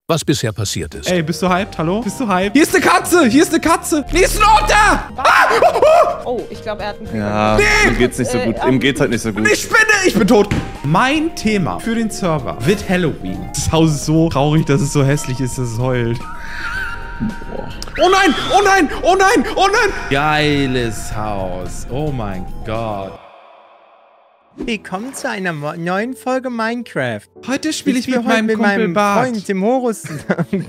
was bisher passiert ist. Ey, bist du hyped? Hallo? Bist du hyped? Hier ist eine Katze! Hier ist eine Katze! Nee, ist ein Otter! Oh, ich glaube, er hat einen Fieber. Ja, ihm geht's nicht so gut. Ihm geht's halt nicht so gut. Ich spinne! Ich bin tot! Mein Thema für den Server wird Halloween. Das Haus ist so traurig, dass es so hässlich ist, dass es heult. Oh nein! Oh nein! Oh nein! Oh nein! Geiles Haus. Oh mein Gott. Willkommen zu einer neuen Folge Minecraft. Heute spiele ich mit meinem Kumpel Bart. Freund, dem Horus, zusammen.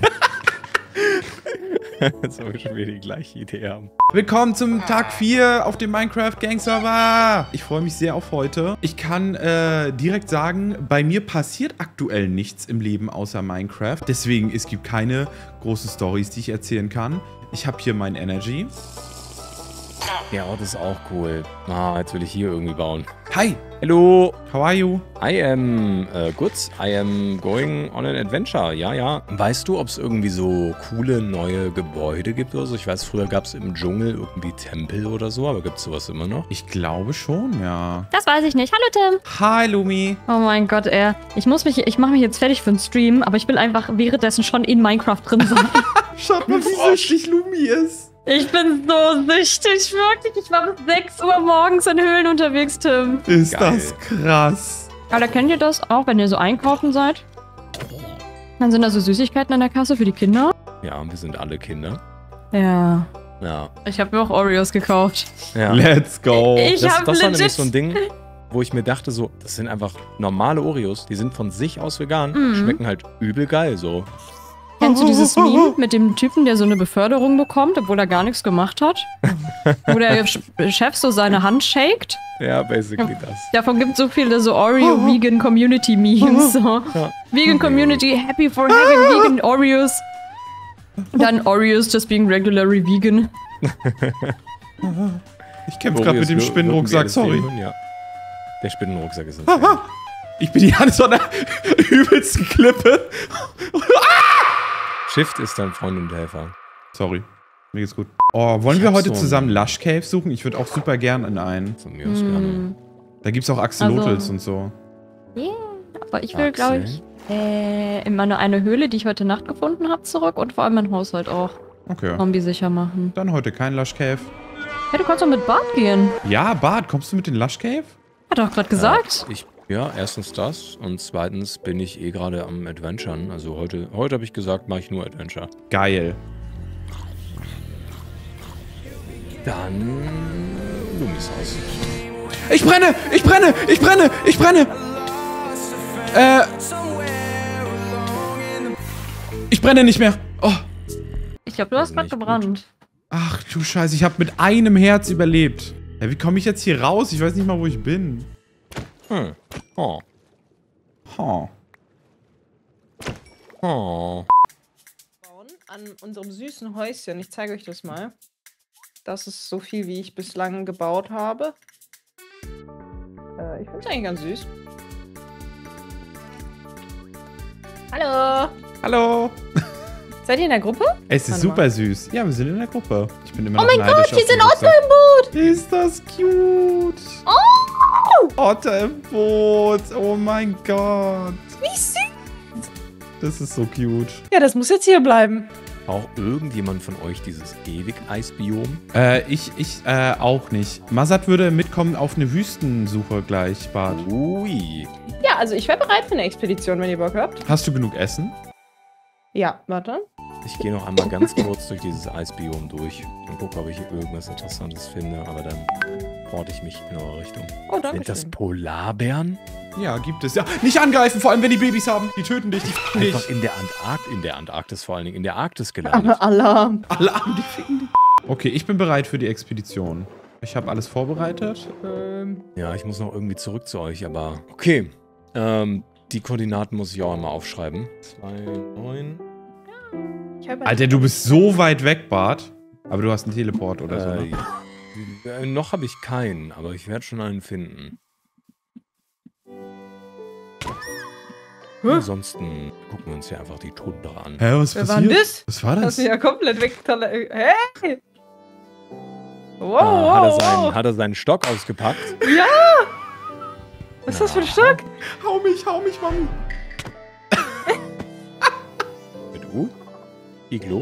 Jetzt wollen wir schon wieder die gleiche Idee haben. Willkommen zum Tag 4 auf dem Minecraft Gang Server. Ich freue mich sehr auf heute. Ich kann direkt sagen, bei mir passiert aktuell nichts im Leben außer Minecraft. Deswegen, es gibt keine großen Storys, die ich erzählen kann. Ich habe hier mein Energy. Der Ort ist auch cool. Ah, jetzt will ich hier irgendwie bauen. Hi. Hello. How are you? I am good. I am going on an adventure. Ja, ja. Weißt du, ob es irgendwie so coole neue Gebäude gibt oder so? Ich weiß, früher gab es im Dschungel irgendwie Tempel oder so, aber gibt es sowas immer noch? Ich glaube schon, ja. Das weiß ich nicht. Hallo, Tim. Hi, Lumi. Oh mein Gott, ich mache mich jetzt fertig für den Stream, aber ich will einfach währenddessen schon in Minecraft drin sein. Schaut mal, wie süchtig Lumi ist. Ich bin so süchtig, wirklich. Ich war bis 6 Uhr morgens in Höhlen unterwegs, Tim. Ist das krass. Aber kennt ihr das auch, wenn ihr so einkaufen seid? Dann sind da so Süßigkeiten an der Kasse für die Kinder. Ja, wir sind alle Kinder. Ja. Ja. Ich habe mir auch Oreos gekauft. Ja. Let's go. Ich habe das war nämlich legit so ein Ding, wo ich mir dachte, so, das sind einfach normale Oreos, die sind von sich aus vegan, schmecken halt übel geil so. Kennst du dieses Meme mit dem Typen, der so eine Beförderung bekommt, obwohl er gar nichts gemacht hat? Wo der Chef so seine Hand shakt? Ja, basically das. Davon gibt es so viele so Oreo-Vegan Community Memes. So. Ja. Vegan Community, happy for having vegan Oreos. Dann Oreos just being regularly vegan. Ich kämpfe gerade mit dem Spinnenrucksack, sorry. Ja. Der Spinnenrucksack ist es. Ich bin hier an so einer übelsten Klippe. Shift ist dein Freund und Helfer. Sorry, mir geht's gut. Oh, wollen wir heute zusammen Lush Cave suchen? Ich würde auch super gern in einen. Von mir aus gerne. Da gibt's auch Axolotls und so. Ja, yeah, aber ich will, glaube ich, in meine eine Höhle, die ich heute Nacht gefunden habe, zurück und vor allem mein Haushalt auch. Okay. Zombie sicher machen. Dann heute kein Lush Cave. Hey, du kannst doch mit Bart gehen. Ja, Bart, kommst du mit in Lush Cave? Hat er doch gerade gesagt. Ja, erstens das und zweitens bin ich eh gerade am Adventuren. Also heute habe ich gesagt, mache ich nur Adventure. Geil. Dann Lumis Haus. Ich brenne! Ich brenne! Ich brenne! Ich brenne! Ich brenne nicht mehr. Oh. Ich glaube, du hast gerade gebrannt. Ach du Scheiße, ich habe mit einem Herz überlebt. Ja, wie komme ich jetzt hier raus? Ich weiß nicht mal, wo ich bin. Oh. Oh. Oh. An unserem süßen Häuschen. Ich zeige euch das mal. Das ist so viel, wie ich bislang gebaut habe. Ich finde es eigentlich ganz süß. Hallo! Hallo! Seid ihr in der Gruppe? Es ist super süß. Ja, wir sind in der Gruppe. Ich bin immer noch neidisch. Oh mein Gott, hier sind Otter im Boot! Ist das cute! Oh! Otter im Boot! Oh mein Gott! Wie süß! Das ist so cute. Ja, das muss jetzt hier bleiben. Auch irgendjemand von euch dieses Ewig-Eisbiom? Ich auch nicht. Mazat würde mitkommen auf eine Wüstensuche gleich, Bart. Ui. Ja, also ich wäre bereit für eine Expedition, wenn ihr Bock habt. Hast du genug Essen? Ja, warte. Ich gehe noch einmal ganz kurz durch dieses Eisbiom durch und gucke, ob ich irgendwas Interessantes finde, aber dann porte ich mich in eure Richtung. Oh, danke. Sind das Polarbären? Ja, gibt es. Ja, nicht angreifen, vor allem wenn die Babys haben. Die töten dich, die ficken dich. Einfach in der Antarktis vor allen Dingen, in der Arktis gelandet. Alarm. Alarm, die ficken dich. Okay, ich bin bereit für die Expedition. Ich habe alles vorbereitet. Ja, ich muss noch irgendwie zurück zu euch, aber okay. Die Koordinaten muss ich auch einmal aufschreiben. 2, 9. Alter, du bist so weit weg, Bart. Aber du hast einen Teleport oder so, ne? Noch habe ich keinen, aber ich werde schon einen finden. Ansonsten gucken wir uns hier einfach die Tundra an. Hä, was Wer war denn das? Was war das? Das ist ja komplett weg. Hey! Wow, Hat er seinen Stock ausgepackt? Ja! Was ist das für ein Stock? Hau mich, Mami. Iglo.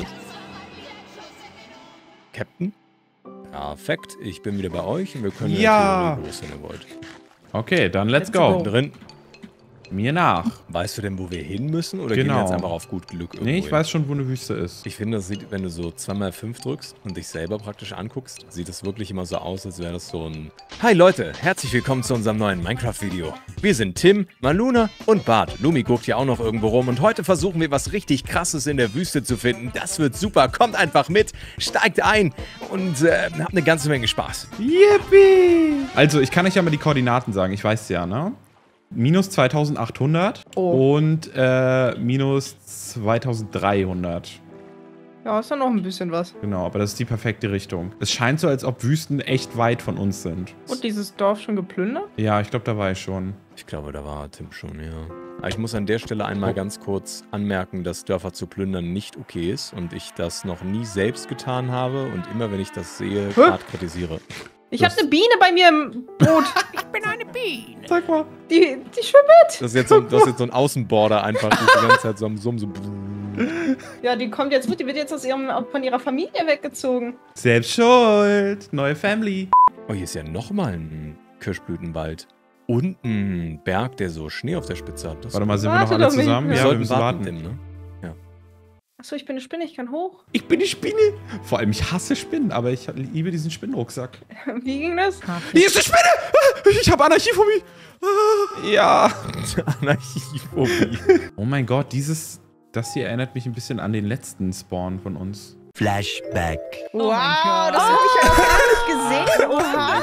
Captain. Perfekt, ich bin wieder bei euch und wir können Ja. los, wenn ihr wollt. Okay, dann let's go. Drin. Mir nach. Weißt du denn, wo wir hin müssen? Oder gehen wir Genau. jetzt einfach auf gut Glück irgendwo Nee, ich hin? weiß schon, wo eine Wüste ist. Ich finde, das sieht, wenn du so 2x5 drückst und dich selber praktisch anguckst, sieht es wirklich immer so aus, als wäre das so ein... Hi Leute, herzlich willkommen zu unserem neuen Minecraft-Video. Wir sind Tim, Maluna und Bart. Lumi guckt ja auch noch irgendwo rum und heute versuchen wir was richtig Krasses in der Wüste zu finden. Das wird super, kommt einfach mit, steigt ein und habt eine ganze Menge Spaß. Yippie! Also, ich kann euch ja mal die Koordinaten sagen. Ich weiß es ja, ne? Minus 2800 und minus 2300. Ja, ist ja noch ein bisschen was. Genau, aber das ist die perfekte Richtung. Es scheint so, als ob Wüsten echt weit von uns sind. Und dieses Dorf schon geplündert? Ja, ich glaube, da war ich schon. Ich glaube, da war Tim schon, ja. Aber ich muss an der Stelle einmal ganz kurz anmerken, dass Dörfer zu plündern nicht okay ist und ich das noch nie selbst getan habe und immer, wenn ich das sehe, hart kritisiere. Ich habe eine Biene bei mir im Boot. Ich bin eine Biene. Sag mal. Die schwimmt mit. Das ist jetzt so ein Außenborder einfach, die ganze Zeit so am Summen so... Ja, die kommt jetzt mit. Die wird jetzt von ihrer Familie weggezogen. Selbst schuld. Neue Family. Oh, hier ist ja nochmal ein Kirschblütenwald. Und ein Berg, der so Schnee auf der Spitze hat. Das Warte mal, sind wir noch Warte alle doch mit. zusammen? wir Ja, wir sollten müssen warten. Tim, ne? Achso, ich bin eine Spinne, ich kann hoch. Ich bin die Spinne. Vor allem, ich hasse Spinnen, aber ich liebe diesen Spinnenrucksack. Wie ging das? Hier ist eine Spinne! Ich habe Anarchiephobie. Ja. Anarchiephobie. Oh mein Gott, das hier erinnert mich ein bisschen an den letzten Spawn von uns. Flashback. Wow, das habe ich ja noch gar nicht gesehen. Oha.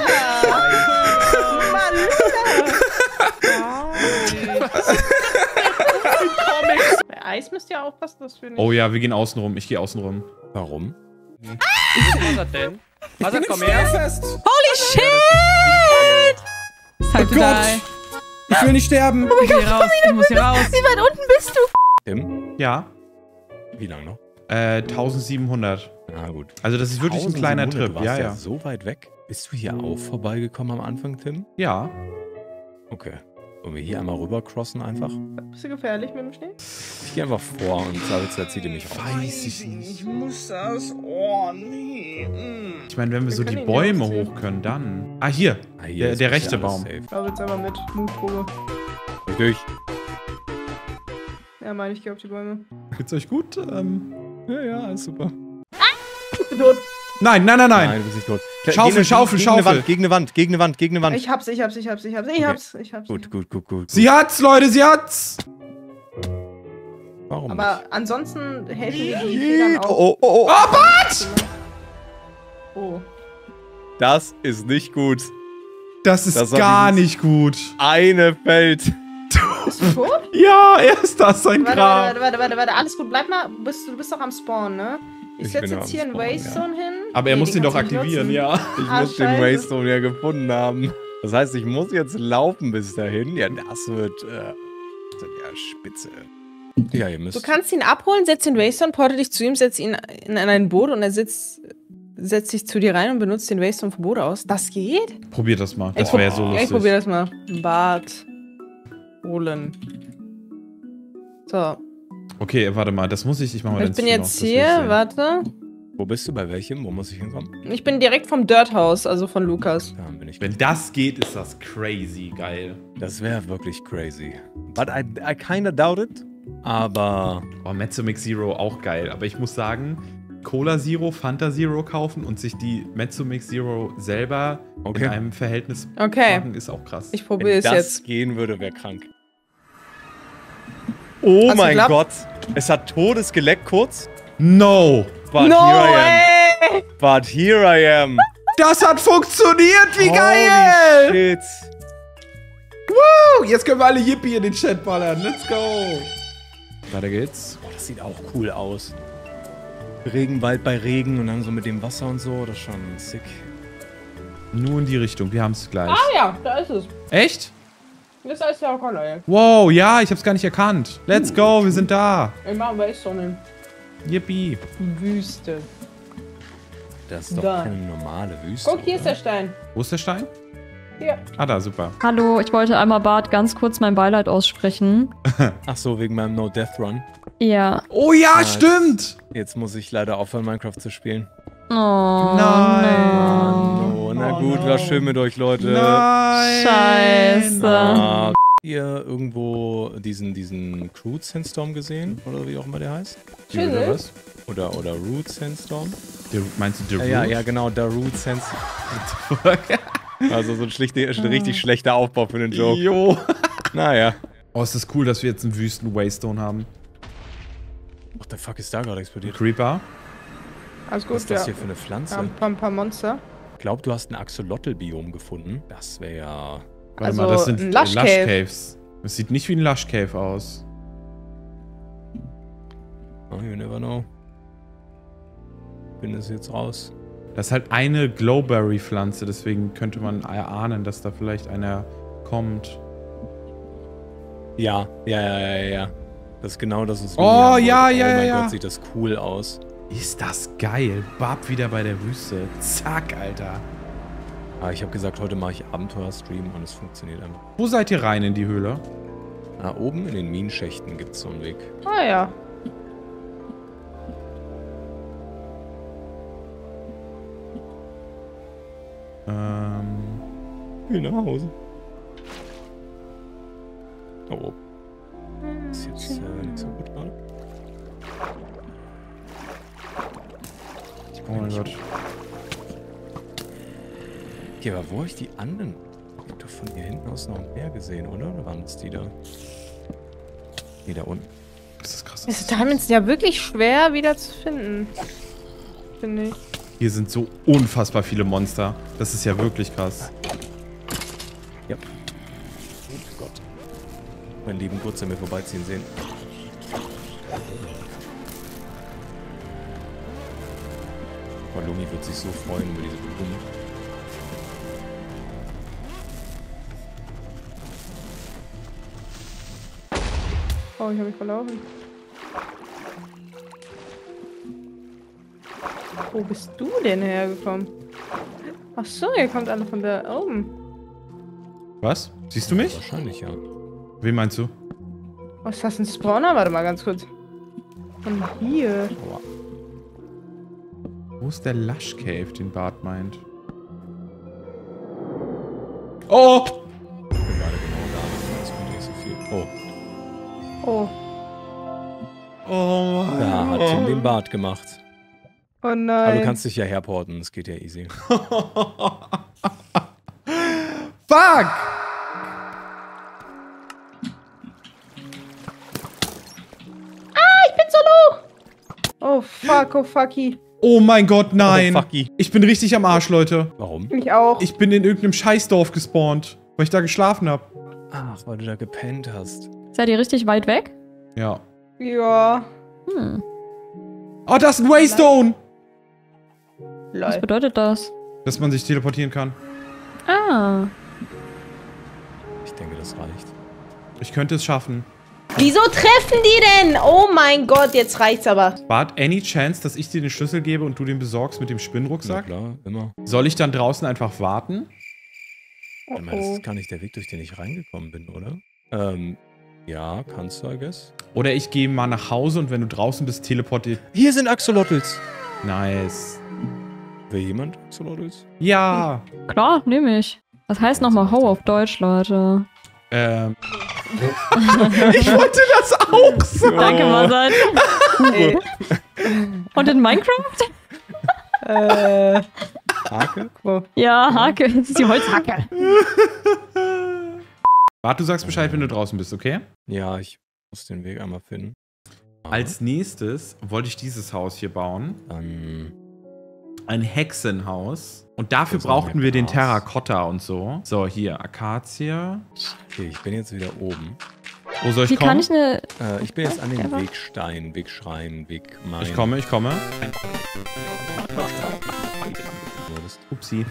Bei Eis müsst ihr aufpassen, dass wir nicht... Oh ja, wir gehen außen rum. Ich gehe außen rum. Warum? Was hat denn? Was hat, komm her? Holy shit! Time to die. Ich will nicht sterben. Ich muss hier raus. Ich muss hier raus. Wie weit unten bist du? Tim? Ja. Wie lange noch? 1700. Ah, gut. Also das ist wirklich ein kleiner 1700, Trip. Du warst Ja, ja. so weit weg. Bist du hier auch vorbeigekommen am Anfang, Tim? Ja. Okay. Wollen wir hier einmal rüber crossen einfach? Bist du gefährlich mit dem Schnee? Ich gehe einfach vor und Zweifelsfall zieht ihr mich auf. Weiß ich nicht. Ich muss das Ohr nehmen. Ich meine, wenn wir so die können ihn Bäume ja hoch können, dann... Ah, hier. Ah, hier ist Der bisher rechte alles Baum. safe. Ich glaube jetzt einfach mit Mutprobe. Richtig. Ja, meine ich gehe auf die Bäume. Geht's euch gut? Ja, ist super. Ich bin tot. Nein, nein, nein, nein. Nein, du bist nicht tot. Schaufel, Schaufel, Schaufel. Gegen eine Wand. Ich hab's. Gut. Sie hat's, Leute, sie hat's. Warum Aber ansonsten helfen wir die Federn nicht? auch. Oh. Oh. Das ist nicht gut. Das ist Das war gar dieses- nicht gut. Eine Feld. Bist du tot? Ja, er ist das, sein Grab. Warte. Alles gut. Bleib mal. Du bist doch am Spawn, ne? Ich Ich setze bin jetzt am hier einen Spawn, Waystone hin. Aber er Nee, muss den doch kannst du nicht aktivieren, nutzen. ja. Ich Ah, muss den scheiße. Waystone ja gefunden haben. Das heißt, ich muss jetzt laufen bis dahin. Ja, das wird ja spitze. Ja, ihr müsst... Du kannst ihn abholen, setz den Waystone, porte dich zu ihm, setz ihn in ein Boot und er setzt sich zu dir rein und benutzt den Waystone vom Boot aus. Das geht? Probier das mal. Das wäre ja so Ich probier lustig. das mal. Bart holen. So. Okay, warte mal, das muss ich mach mal Ich den bin Stream jetzt auf, das will ich hier, sehen. warte. Wo bist du? Bei welchem? Wo muss ich hinkommen? Ich bin direkt vom Dirt House, also von Lukas. Da bin ich. Wenn das geht, ist das crazy geil. Das wäre wirklich crazy. But I kinda doubt it. Aber Oh, Mezzomix Zero auch geil. Aber ich muss sagen, Cola Zero, Fanta Zero kaufen und sich die Mezzomix Zero selber Okay. in einem Verhältnis Okay. machen, ist auch krass. Ich probiere wenn es das jetzt. gehen würde, wäre krank. Oh Hast du mein geklappt? Gott. Es hat Todes geleckt kurz. No! But No, here I am. ey! But here I am. Das hat funktioniert! Wie Holy geil! shit. Woo! Jetzt können wir alle Yippie in den Chat ballern. Let's go! Weiter geht's. Oh, das sieht auch cool aus. Regenwald bei Regen und dann so mit dem Wasser und so. Das ist schon sick. Nur in die Richtung, wir haben es gleich. Ah ja, da ist es. Echt? Das ist ja auch ey. Wow, ja, ich hab's gar nicht erkannt. Let's go, wir sind da. Ich mach Waystone hin. Yippie. Wüste. Das ist doch Da. keine normale Wüste. Guck, hier ist oder? der Stein. Wo ist der Stein? Hier. Ah, da, super. Hallo, ich wollte einmal Bart ganz kurz mein Beileid aussprechen. Ach so, wegen meinem No-Death-Run. Ja. Oh ja, Ah, stimmt! Jetzt muss ich leider aufhören, Minecraft zu spielen. Oh, Nein. Oh, na gut, war schön mit euch, Leute. Nein! Scheiße. Habt ihr irgendwo diesen Crude Sandstorm gesehen? Oder wie auch immer der heißt? Oder was? Oder Root Sandstorm? Meinst du The Ja, Root? ja, genau, der Root Sandstorm. Also so ein richtig schlechter Aufbau für den Joke. Jo. Naja. Oh, ist das cool, dass wir jetzt einen Wüsten-Waystone haben. What the fuck ist da gerade explodiert? Creeper. Alles gut, Was ist das ja. hier für eine Pflanze? Ein paar Monster. Ich glaube, du hast ein Axolotl-Biom gefunden. Das wäre ja... Warte Also, mal, das sind ein Lush Cave. Caves. Das sieht nicht wie ein Lush Cave aus. Oh, you never know. Bin es jetzt raus. Das ist halt eine Glowberry-Pflanze, deswegen könnte man erahnen, dass da vielleicht einer kommt. Ja. Das ist genau das, was wir Oh, hier ja, haben. ja, Oh mein ja. Gott, sieht das cool aus. Ist das geil. Barb wieder bei der Wüste. Zack, Alter. Aber ich habe gesagt, heute mache ich Abenteuer-Stream und es funktioniert einfach. Wo seid ihr rein in die Höhle? Da oben in den Minenschächten gibt es so einen Weg. Ah ja. Geh nach Hause. Oh. Ist jetzt nicht so gut gerade. Oh mein Gott. Okay, aber wo habe ich die anderen? Ich habe doch von hier hinten aus noch mehr gesehen, oder? Oder waren es die da? Die da unten. Das ist krass. Diese Diamonds sind ja wirklich schwer wieder zu finden. Finde ich. Hier sind so unfassbar viele Monster. Das ist ja wirklich krass. Ja. Oh Gott. Mein lieben Gutze mir vorbeiziehen sehen. Oh, Lumi wird sich so freuen über diese Blumen. Oh, ich habe mich verlaufen. Wo bist du denn hergekommen? Ach so, ihr kommt alle von da oben. Was? Siehst du mich? Wahrscheinlich, ja. Wen meinst du? Oh, ist das ein Spawner? Warte mal ganz kurz. Von hier. Aua. Wo ist der Lush Cave, den Bart meint? Oh! Ich bin gerade genau da. Das kommt nicht so viel. Oh. Oh. Oh Mann. Da hat Tim den Bart gemacht. Oh Aber du nein. kannst dich ja herporten, es geht ja easy. Fuck! Oh fuck, oh fucky. Oh mein Gott, nein. Oh, fucky. Ich bin richtig am Arsch, Leute. Warum? Ich auch. Ich bin in irgendeinem Scheißdorf gespawnt, weil ich da geschlafen habe. Ach, weil du da gepennt hast. Seid ihr richtig weit weg? Ja. Ja. Hm. Oh, das ist ein Waystone! Was Lol. bedeutet das? Dass man sich teleportieren kann. Ah. Ich denke, das reicht. Ich könnte es schaffen. Wieso treffen die denn? Oh mein Gott, jetzt reicht's aber. Bart, any chance, dass ich dir den Schlüssel gebe und du den besorgst mit dem Na Spinnrucksack? klar, immer. Soll ich dann draußen einfach warten? Oh, Ich meine, das oh. ist gar nicht der Weg, durch den ich reingekommen bin, oder? Ja, kannst du, I guess. Oder ich gehe mal nach Hause und wenn du draußen bist, teleportiert. Hier sind Axolotls. Nice. Will jemand Axolotls? Ja. Klar, nehme ich. Was heißt nochmal Ho auf Deutsch, Leute? Ich wollte das auch sagen. Danke, Masat. Ey. Und in Minecraft? Hake? Ja, Hake. Das ist die Holzhacke. Bart, du sagst Bescheid, wenn du draußen bist, okay? Ja, ich muss den Weg einmal finden. Als nächstes wollte ich dieses Haus hier bauen. Dann Ein Hexenhaus. Und dafür Das ist brauchten wir den Gras. Terrakotta und so. So, hier, Akazie. okay, ich bin jetzt wieder oben. Wo soll ich Wie kommen? kann ich eine... Ich bin jetzt an den Ja. Wegstein, Wegschrein, Wegmain. Ich komme. Wurdest. Upsi.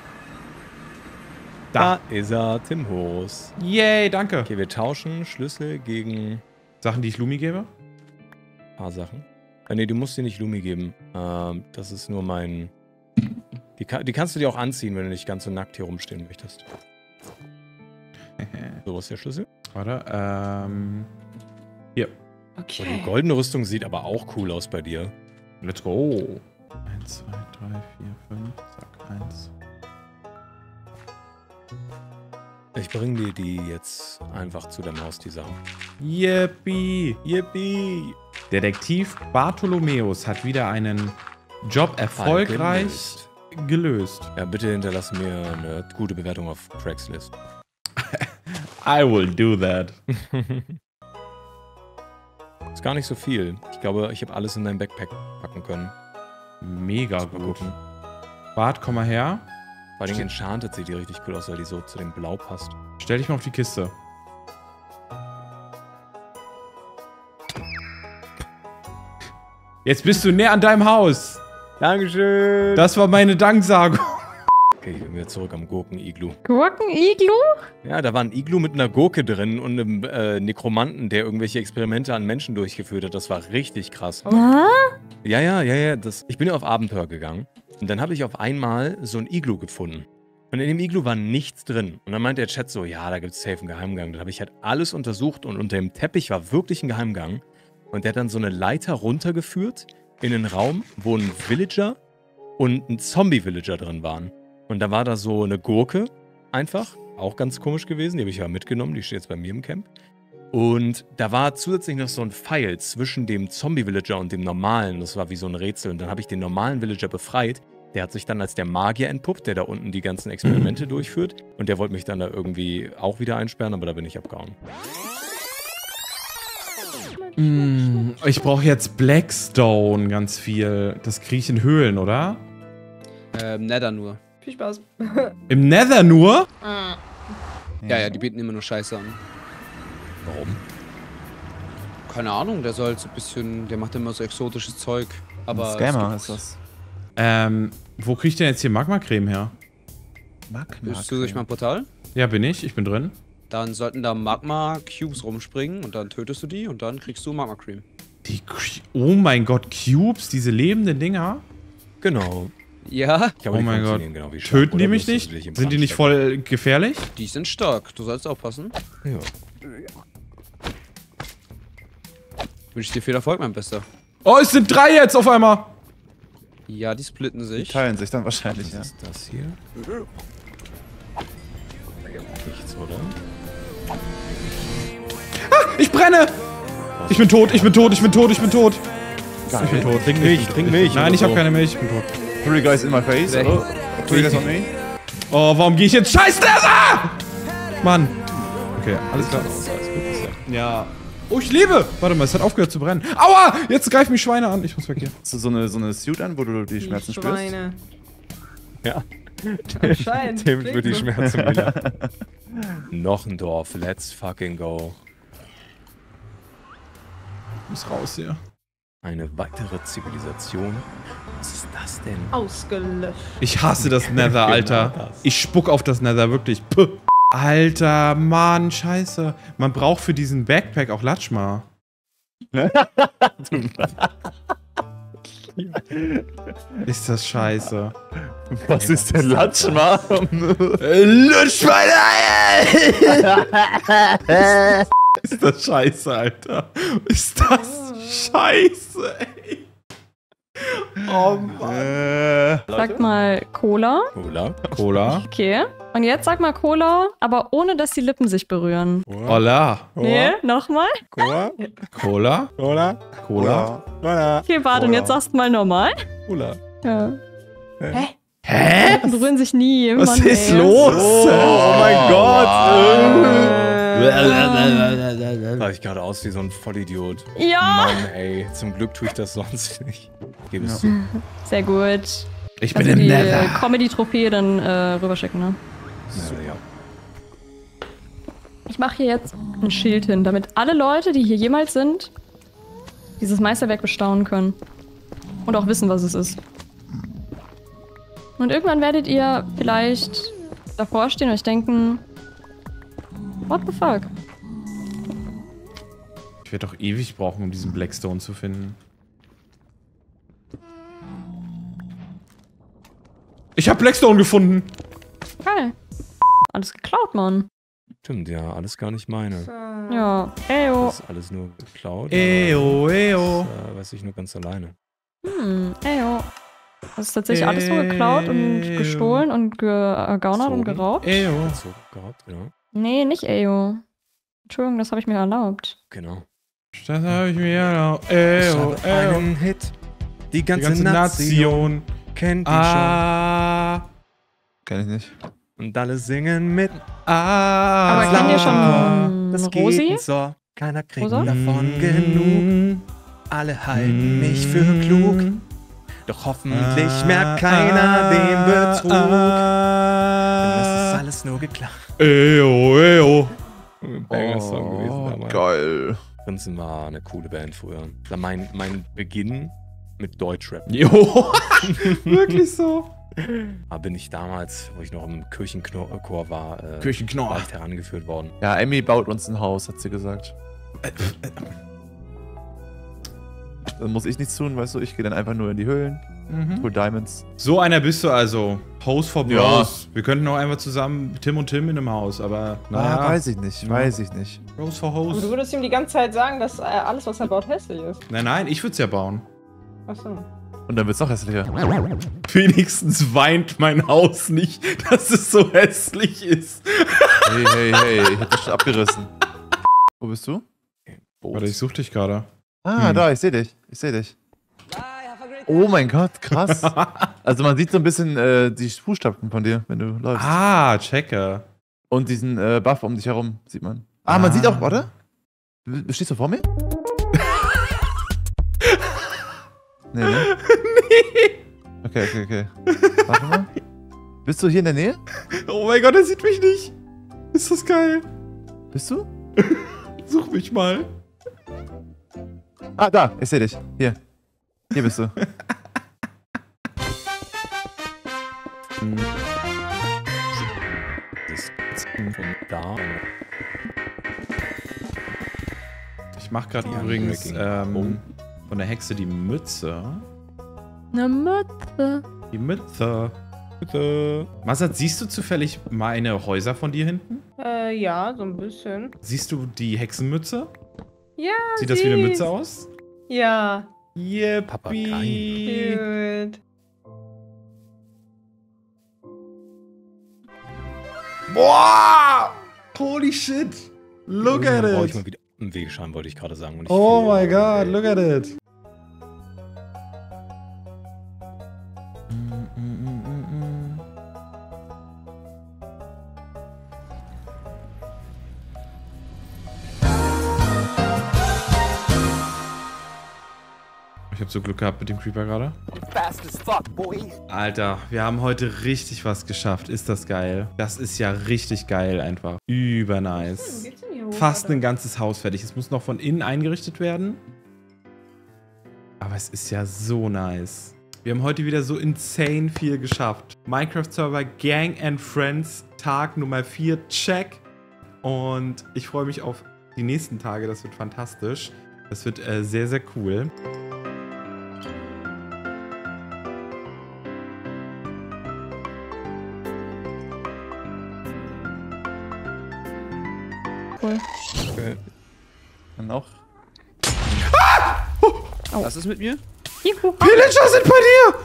Da ist er, Tim Horus. Yay, danke. Okay, wir tauschen Schlüssel gegen Sachen, die ich Lumi gebe? ein paar Sachen. Nee, du musst dir nicht Lumi geben. Das ist nur mein... Die kannst du dir auch anziehen, wenn du nicht ganz so nackt hier rumstehen möchtest. So, was ist der Schlüssel? Warte, hier. So, die Okay. goldene Rüstung sieht aber auch cool aus bei dir. Let's go. 1, 2, 3, 4, 5. Zack, 1. Ich bringe dir die jetzt einfach zu der Maus, die Sachen. Yippie. Yippie! Detektiv Bartholomäus hat wieder einen Job erfolgreich gelöst. Ja, bitte hinterlass mir eine gute Bewertung auf Craigslist. I will do that. Ist gar nicht so viel. Ich glaube, ich habe alles in dein Backpack packen können. Mega Mal gut. gucken. Bart, komm mal her. Vor allem Enchanted sieht die richtig cool aus, weil die so zu dem Blau passt. Stell dich mal auf die Kiste. Jetzt bist du näher an deinem Haus. Dankeschön! Das war meine Danksagung. Okay, ich bin wieder zurück am Gurken-Iglu. Gurken-Iglu? Ja, da war ein Iglu mit einer Gurke drin und einem Nekromanten, der irgendwelche Experimente an Menschen durchgeführt hat. Das war richtig krass. Ah? Ja. Ich bin ja auf Abenteuer gegangen und dann habe ich auf einmal so ein Iglu gefunden. Und in dem Iglu war nichts drin. Und dann meinte der Chat so, ja, da gibt es safe einen Geheimgang. Dann habe ich halt alles untersucht und unter dem Teppich war wirklich ein Geheimgang. Und der hat dann so eine Leiter runtergeführt in einen Raum, wo ein Villager und ein Zombie-Villager drin waren. Und da war da so eine Gurke einfach, auch ganz komisch gewesen. Die habe ich ja mitgenommen, die steht jetzt bei mir im Camp. Und da war zusätzlich noch so ein Pfeil zwischen dem Zombie-Villager und dem normalen. Das war wie so ein Rätsel. Und dann habe ich den normalen Villager befreit. Der hat sich dann als der Magier entpuppt, der da unten die ganzen Experimente durchführt. Und der wollte mich dann da irgendwie auch wieder einsperren, aber da bin ich abgehauen. Ich brauche jetzt Blackstone ganz viel. Das kriege ich in Höhlen, oder? Nether nur. Viel Spaß. Im Nether nur? Ja, die bieten immer nur Scheiße an. Warum? Keine Ahnung, der soll halt so ein bisschen, der macht immer so exotisches Zeug. Aber Scammer es ist das. Wo kriege ich denn jetzt hier Magma-Creme her? Bist du durch mein Portal? Ja, bin ich. Ich bin drin. Dann sollten da Magma-Cubes rumspringen und dann tötest du die und dann kriegst du Magma-Cream. Oh mein Gott, Cubes, diese lebenden Dinger. Genau. Ja, Ich glaube, Oh die mein Gott. funktionieren genau wie Schlag, Töten oder die mich bloß, dass nicht? du dich im Sind die Brand nicht voll gefährlich? die sind stark. Du sollst aufpassen. stecken. Ja. Wünsche ich dir viel Erfolg, mein Bester. Oh, es sind 3 jetzt auf einmal. Ja, die splitten Die sich. teilen sich dann wahrscheinlich, ja. Was ist das hier? Nichts, oder? Ich brenne! Ich bin tot, ich bin tot, ich bin tot, ich bin tot. Ich bin tot. Trink Milch, trink Milch. Nein, oder ich habe so. keine Milch, ich bin tot. 3 guys in my face, Weg. oder? 3 guys on me. Oh, warum gehe ich jetzt? Scheiß Nether! Mann. Okay, alles klar. Alles gut, ist ja. Ja. Oh, ich lebe! Warte mal, es hat aufgehört zu brennen. Aua! Jetzt greifen mich Schweine an. Ich muss weg hier. Hast du so eine Suit an, wo du die Schmerzen spürst? Schweine. Ja. Anscheinend. Dem Klingt wird die so. Schmerzen wieder. Noch ein Dorf, let's fucking go. Ich muss raus hier. Eine weitere Zivilisation. Was ist das denn? Ausgelöscht. Ich hasse das Nether, Alter. Genau das. Ich spuck auf das Nether, wirklich. Puh. Alter, Mann, scheiße. Man braucht für diesen Backpack auch Latschma. Ist das scheiße. Was ist denn Latschma? Ist das scheiße, Alter. Ist das scheiße, ey. Oh Mann. Sag mal Cola. Cola. Cola. Okay. Und jetzt sag mal Cola, aber ohne dass die Lippen sich berühren. Hola. Nee, nochmal. Cola. Cola. Cola. Cola. Cola. Okay, warte, und jetzt sagst du mal normal. Cola. Ja. Hä? Die berühren sich nie. Was Mann, ist ey. los? Oh mein Gott! Sah ich gerade aus wie so ein Vollidiot. Ja, Mann, ey. Zum Glück tue ich das sonst nicht. Gib es zu. sehr gut. Ich bin Also im die Nether. Comedy-Trophäe dann rüberschicken, ne? Ja. Ich mache hier jetzt ein Schild hin, damit alle Leute, die hier jemals sind, dieses Meisterwerk bestaunen können. Und auch wissen, was es ist. Und irgendwann werdet ihr vielleicht davor stehen und euch denken, what the fuck? Ich werde doch ewig brauchen, um diesen Blackstone zu finden. Ich habe Blackstone gefunden. Geil. Alles geklaut, Mann. Stimmt, ja, alles gar nicht meine. So. Ja. Eyo. Das ist alles nur geklaut. Eyo, eyo. Das weiß ich nur ganz alleine. Eyo. Das ist tatsächlich alles nur geklaut und gestohlen und gegaunert und geraubt. Eyo. So gehabt, genau. Nee, nicht Eyo. Entschuldigung, das habe ich mir erlaubt. Genau. Das habe ich mir erlaubt. Ich Eyo, habe eyo. einen Hit. Die Die ganze, ganze Nation. kennt die Kenn ich nicht. schon. Und alle singen mit. Aber kennt ihr schon Das Rosi? geht so. Keiner kriegt Rosa? davon genug. Alle halten mich für klug. Doch hoffentlich merkt keiner den Betrug. Denn das ist alles nur geklaut. Eyo, eyo. Banger-Song gewesen damals. Geil. Prinzen war eine coole Band früher. Das war mein Beginn mit Deutschrap. Jo. Wirklich so. Da bin ich damals, wo ich noch im Kirchenchor war, Kirchenknorr. leicht herangeführt worden. Ja, Emmy baut uns ein Haus, hat sie gesagt. Dann muss ich nichts tun, weißt du? Ich gehe dann einfach nur in die Höhlen, hol Diamonds. So einer bist du also. Host for Ja. Bros. Wir könnten auch einfach zusammen Tim und Tim in einem Haus, aber naja. Weiß ich nicht, weiß ich nicht. Bros for Und du Host. würdest ihm die ganze Zeit sagen, dass alles, was er baut, hässlich ist. Nein, ich würde es ja bauen. Achso. Und dann wird's noch hässlicher. Wenigstens weint mein Haus nicht, dass es so hässlich ist. Hey, ich hab das schon abgerissen. Wo bist du? Warte, ich such dich gerade. Ah, da, ich seh dich. Oh mein Gott, krass. Also man sieht so ein bisschen die Fußstapfen von dir, wenn du läufst. Ah, checke. Und diesen Buff um dich herum sieht man. Ah, man sieht auch, warte. Stehst du vor mir? Nee, ne? Okay. Warte mal. Bist du hier in der Nähe? Oh mein Gott, er sieht mich nicht. Ist das geil. Bist du? Such mich mal. Ah, da, ich seh dich. Hier bist du. Das von da. Ich mach gerade Ja, übrigens Breaking. von der Hexe die Mütze. Eine Mütze. Die Mütze. Bitte. Masat, siehst du zufällig meine Häuser von dir hinten? Ja, so ein bisschen. Siehst du die Hexenmütze? Ja, Sieht das wie eine süß. Mütze aus? Ja. Yippie. Cute. Boah! Holy shit! Look at Brauche ich it! mal wieder einen Wegeschein, wollte ich gerade sagen. Und nicht Oh viel. my god, look at it! Ich hab so Glück gehabt mit dem Creeper gerade. Alter, wir haben heute richtig was geschafft. Ist das geil? Das ist ja richtig geil einfach. Übernice. Geht's denn hier hoch, Fast oder? ein ganzes Haus fertig. Es muss noch von innen eingerichtet werden. Aber es ist ja so nice. Wir haben heute wieder so insane viel geschafft. Minecraft-Server Gang and Friends, Tag Nummer 4, check. Und ich freue mich auf die nächsten Tage. Das wird fantastisch. Das wird sehr, sehr cool. Cool. Dann auch. Was ist mit mir? Juhu. Pillager sind bei dir!